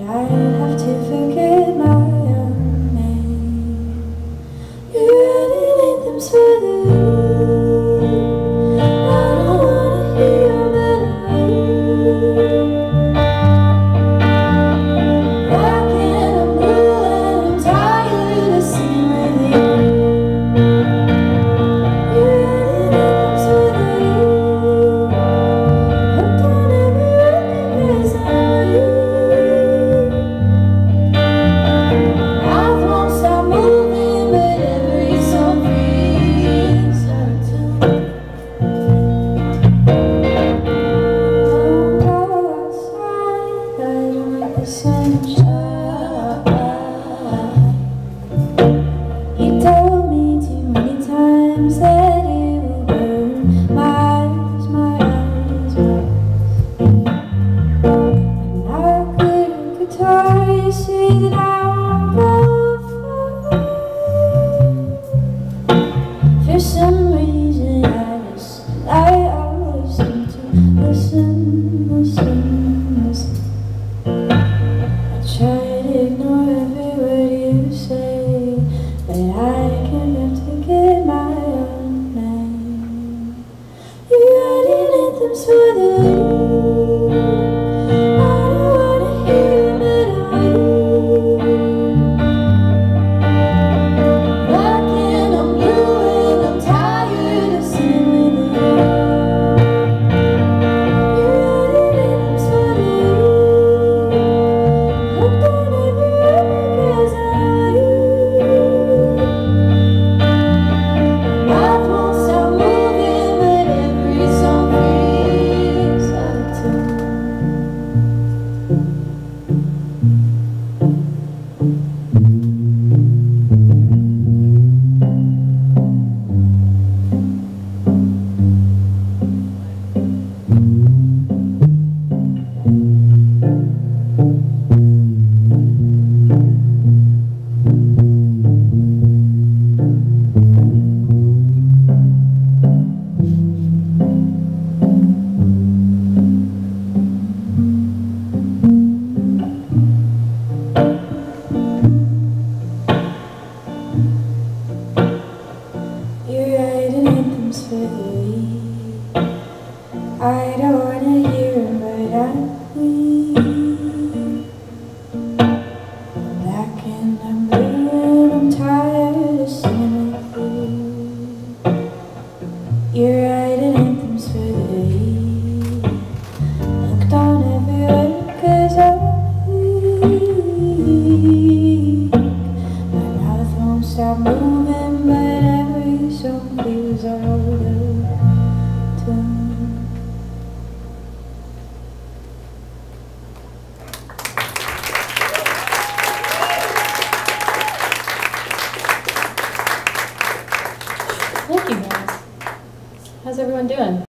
I'd have to forget my own name. You're writing anthems for the weak. I don't wanna hear your melody. Rockin', I'm blue and I'm tired of singing with you. You're writing anthems for the weak. Hooked on every word because I'm weak. Mouth won't stop moving, but every song feels out of tune. Don't go outside, I don't like the sunshine. You told me too many times that it will burn my eyes, my eyes, my eyes. And I played a guitar, you say that I won't go far. For some reason I always seem to listen. I try to ignore every word you say, but I can't forget my own name. You're writing anthems for the weak. I don't wanna hear your melody. Rockin', I'm blue and I'm tired of singing with you. You're writing anthems for the weak. Hooked on every word because I'm weak. Mouth won't stop moving, but every song feels out of tune. You're writing anthems for the weak. I don't wanna hear 'em, but I'm weak. I'm black and I'm blue and I'm tired of singing with you. You're writing anthems for the weak. Hooked on every word 'cause I'm weak. My mouth won't stop moving, but every song feels out of tune. Thank you guys. How's everyone doing?